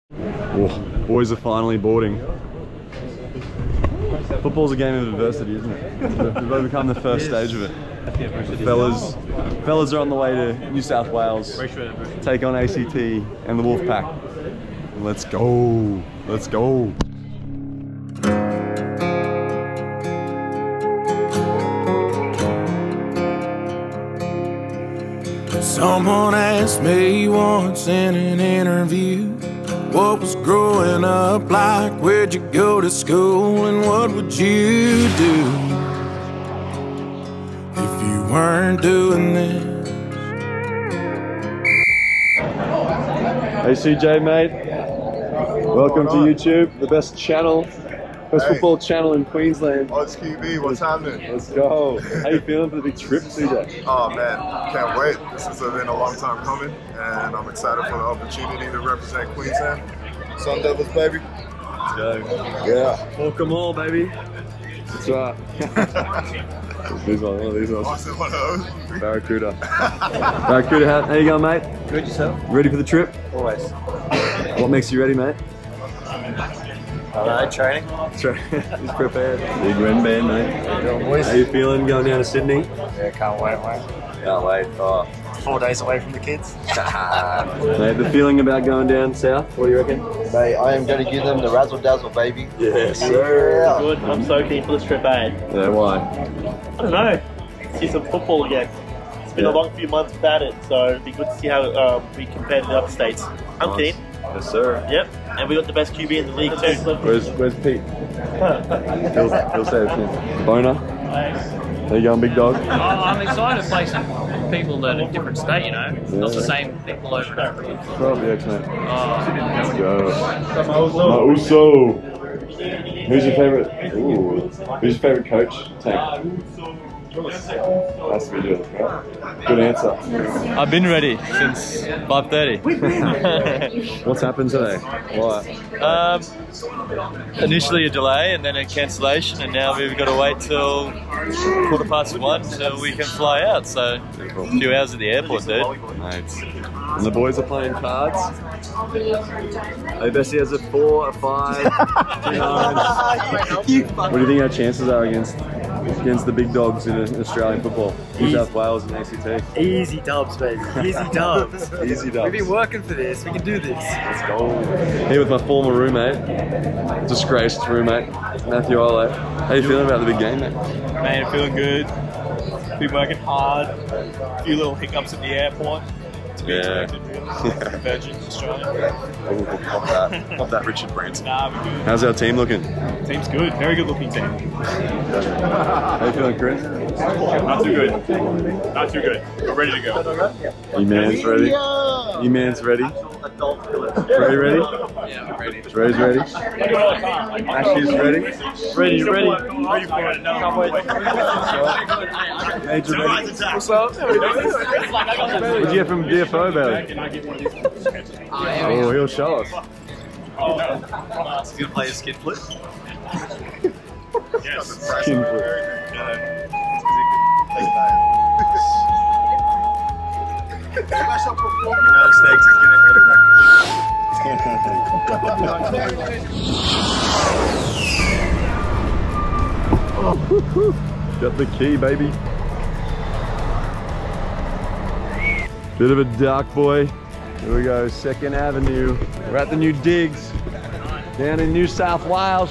Oh, boys are finally boarding. Football's a game of adversity, isn't it? We've overcome the first stage of it. Fellas are on the way to New South Wales, take on ACT and the Wolfpack. Let's go, let's go. Someone asked me once in an interview, what was growing up like, where'd you go to school, and what would you do if you weren't doing this? Hey CJ mate, welcome to YouTube, the best channel, best football channel in Queensland. OZQB, what's happening? Let's go. How you feeling for the big trip, CJ? Oh man, can't wait. This has been a long time coming, and I'm excited for the opportunity to represent Queensland. Sun Devils, baby. Let's go. Yeah. Walk 'em all, baby. That's right. These ones, one of these ones. One of those. Barracuda. Barracuda, how you going, mate? Good, yourself? Ready for the trip? Always. What makes you ready, mate? Training. He's prepared. Big win band, mate. How you feeling going down to Sydney? Yeah, can't wait, mate. Can't wait. Oh. 4 days away from the kids. Mate, the feeling about going down south, what do you reckon? Mate, I am going to give them the razzle dazzle, baby. Yes, sir. Yeah. Good. I'm so keen for this trip, eh? Yeah, why? I don't know. See some football again. It's been a long few months without it, so it'd be good to see how we compare to the other states. I'm keen. Yes, sir. Yep. And we got the best QB in the league too. Where's Pete? He'll say it's him. Boner. There you going, big dog? Oh, I'm excited to play some people that are in a different state, you know. It's not the same people over and over again. Probably excellent. Let's go. Mauso. Who's your favourite? Ooh. Who's your favourite coach? Tank. Has to be you, right? Good answer. I've been ready since 5:30. What's happened today? Why? Initially a delay and then a cancellation, and now we've got to wait till 1:15 till we can fly out. So a few hours at the airport, dude. Mate. And the boys are playing cards. Hey, Bessie has a 4, a 5, 2 9. What do you think our chances are against the big dogs in Australian football? New South Wales and ACT. Easy dubs, baby. Easy dubs. Easy dubs. We've been working for this. We can do this. Let's go. Here with my former roommate, disgraced roommate, Matthew Ole. How you feeling about the big game, mate? Man, I'm feeling good. Been working hard. A few little hiccups at the airport. To be expected, really. Virgin Australia. Of that Richard Branson. Nah, we're good. How's our team looking? Team's good. Very good looking team. How you feeling, Chris? Not too good. Not too good. We're ready to go. You man's ready? You man's ready? Trey ready? Yeah, I'm ready. Trey's ready? Ashley's ready? Ready. Ready for it. Can't wait. Major ready? What's up? What'd you get from DFO about it? Oh, he'll show us. He's gonna play a skin flip. Yes. Skin flip. Stakes is gonna hit it back. Got the key, baby. Bit of a dark boy. Here we go, 2nd Avenue. We're at the new digs down in New South Wales.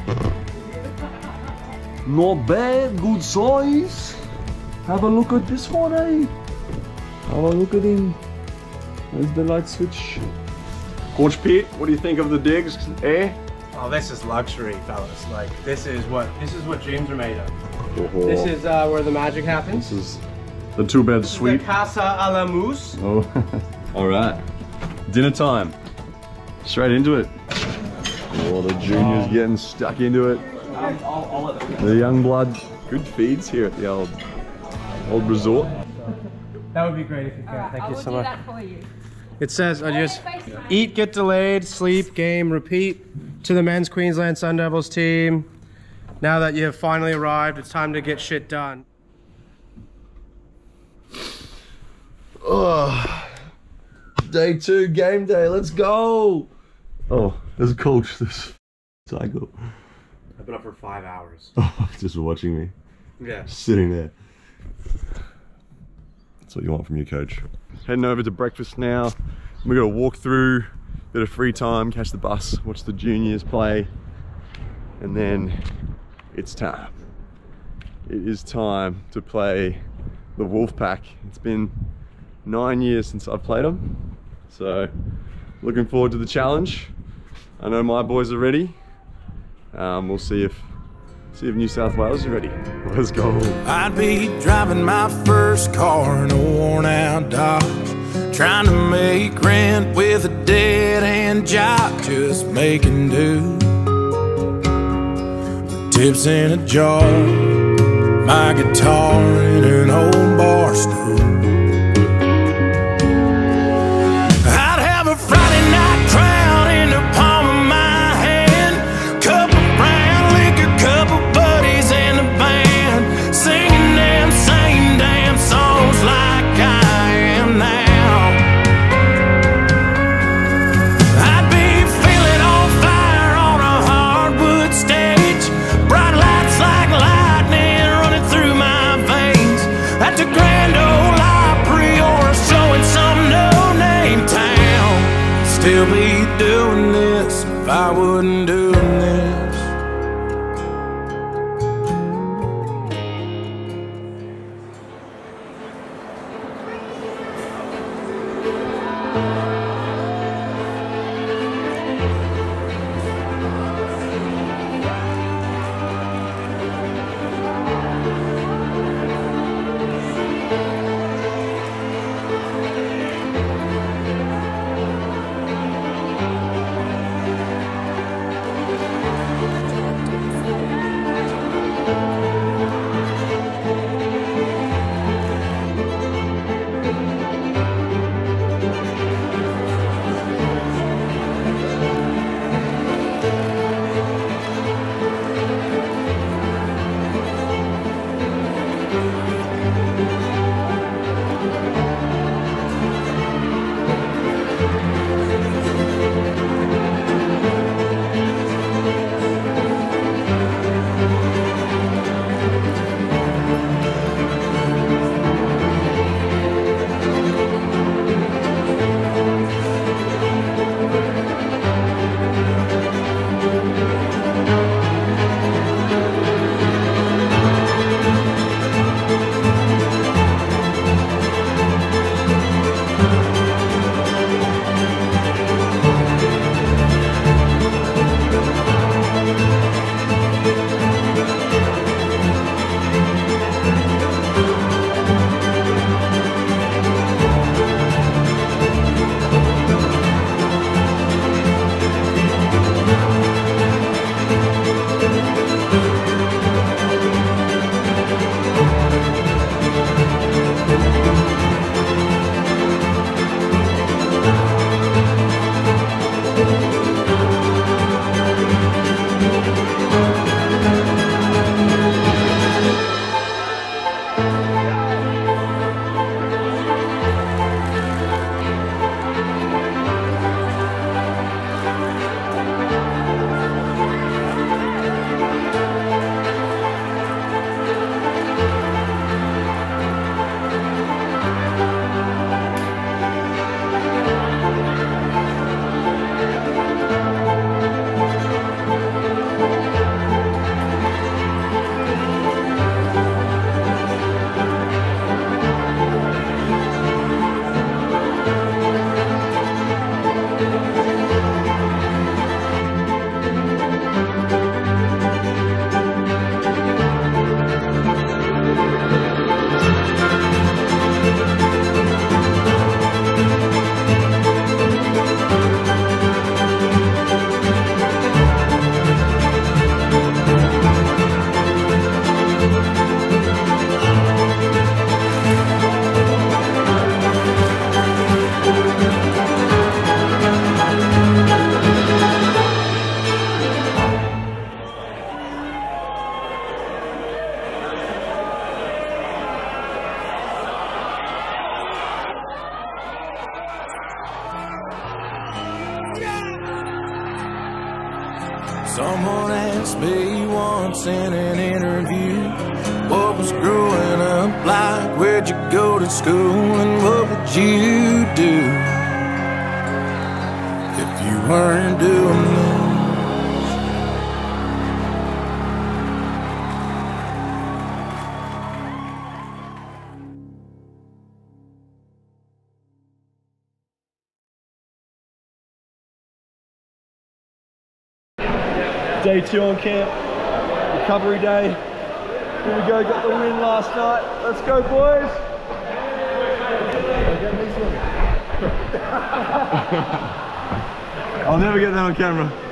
Not bad, good size. Have a look at this one, eh? Have a look at him. There's the light switch. Coach Pete, what do you think of the digs, eh? Oh, this is luxury, fellas. Like, this is what dreams are made of. Oh. This is where the magic happens. This is the 2-bed suite. The Casa a la Mousse. Oh, all right. Dinner time. Straight into it. Oh, the juniors getting stuck into it. The young blood. Good feeds here at the old resort. That would be great if you can. Thank you so much. That for you. It says, I just eat, get delayed, sleep, game, repeat to the men's Queensland Sun Devils team. Now that you have finally arrived, it's time to get shit done. Oh, day 2 game day. Let's go. Oh, there's a coach. This cycle. I've been up for 5 hours. Oh, just watching me. Yeah. Just sitting there. That's what you want from your coach. Heading over to breakfast now. We're gonna walk through, bit of free time, catch the bus, watch the juniors play, and then it's time. It is time to play the Wolfpack. It's been 9 years since I've played them, so looking forward to the challenge. I know my boys are ready. We'll see if New South Wales is ready. Let's go. I'd be driving my first car in a worn out Dodge, trying to make rent with a dead end job, just making do. Tips in a jar, my guitar in an old bar stool. I'd have a Friday night crowd in the palm of my hand, cup of brown liquor, couple buddies in the band, singing them same damn songs like I am now. I'd be feeling on fire on a hardwood stage, bright lights like lightning running through my veins, at the Grand Ole Opry or showing some no-name town. Still be doing this if I wasn't doing this. Someone asked me once in an interview, what was growing up like, where'd you go to school, and what would you do if you weren't doing this? Day 2 on camp, recovery day. Here we go, got the win last night. Let's go, boys. I'll never get that on camera.